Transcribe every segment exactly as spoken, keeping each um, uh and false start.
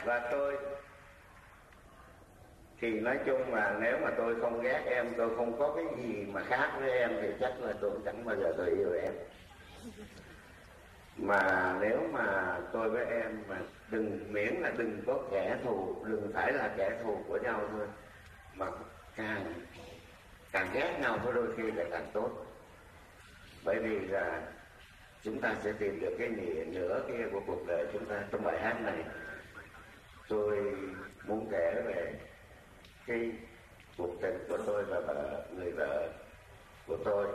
Và tôi thì nói chung là nếu mà tôi không ghét em, tôi không có cái gì mà khác với em thì chắc là tôi chẳng bao giờ tôi yêu em. Mà nếu mà tôi với em mà đừng, miễn là đừng có kẻ thù, đừng phải là kẻ thù của nhau thôi, mà càng càng ghét nhau có đôi khi là càng tốt. Bởi vì là chúng ta sẽ tìm được cái nghĩa nửa kia của cuộc đời chúng ta. Trong bài hát này tôi muốn kể về cái cuộc tình của tôi và vợ, người vợ của tôi.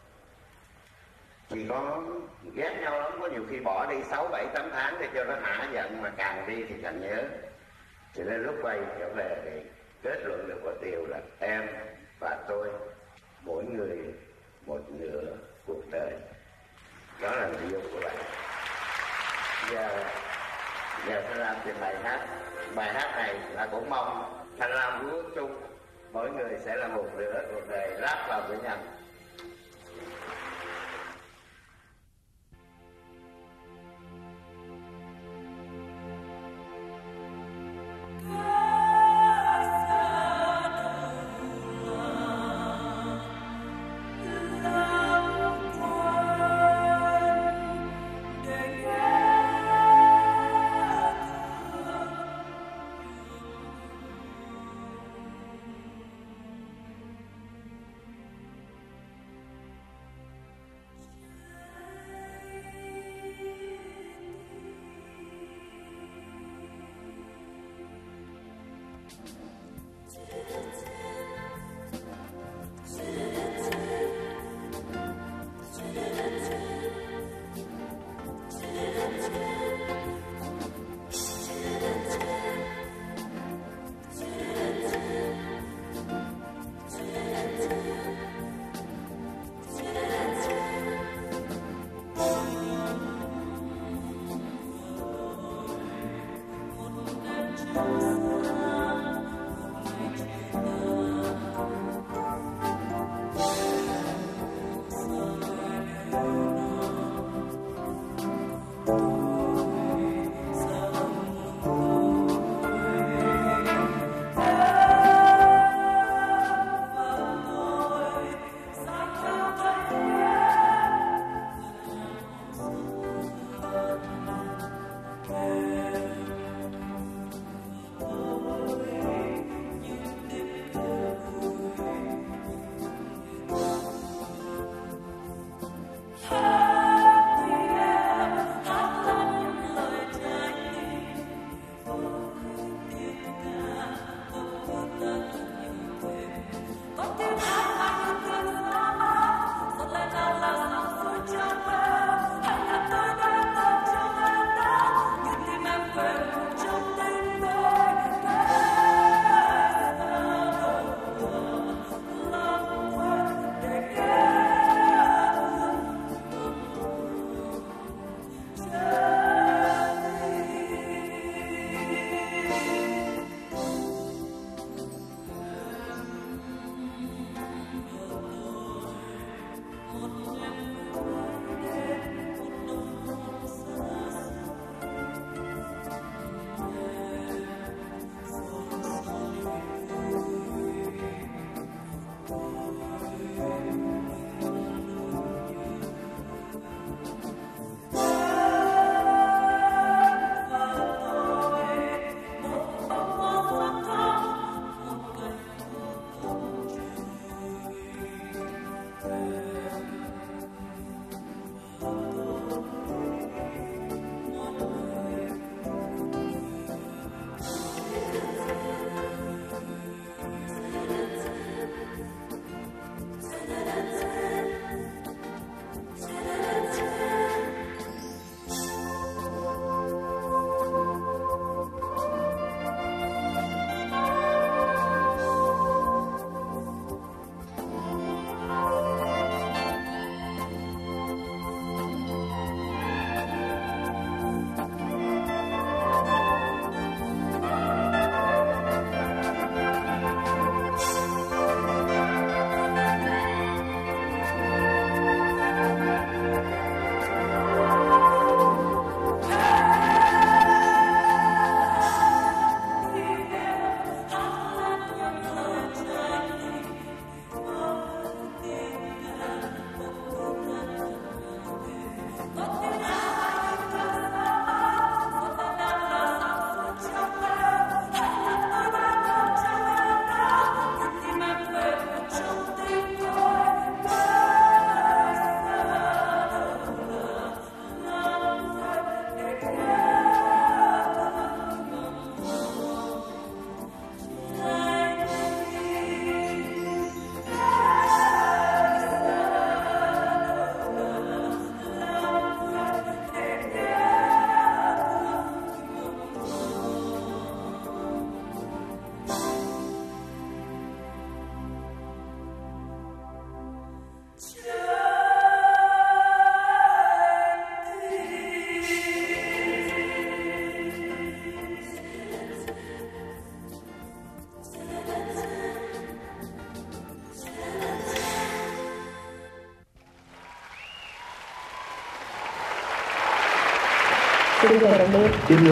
Chỉ có ghét nhau lắm, có nhiều khi bỏ đi sáu bảy tám tháng để cho nó hả giận, mà càng đi thì càng nhớ. Cho nên lúc quay trở về thì kết luận được một điều là em và tôi mỗi người một nửa cuộc đời. Đó là nội dung của bài. Giờ giờ Thanh Lam trình bài hát. Bài hát này là cũng mong Thanh Lam ước chung mỗi người sẽ là một nửa cuộc đời ráp vào với nhau. Xin chào tạm biệt.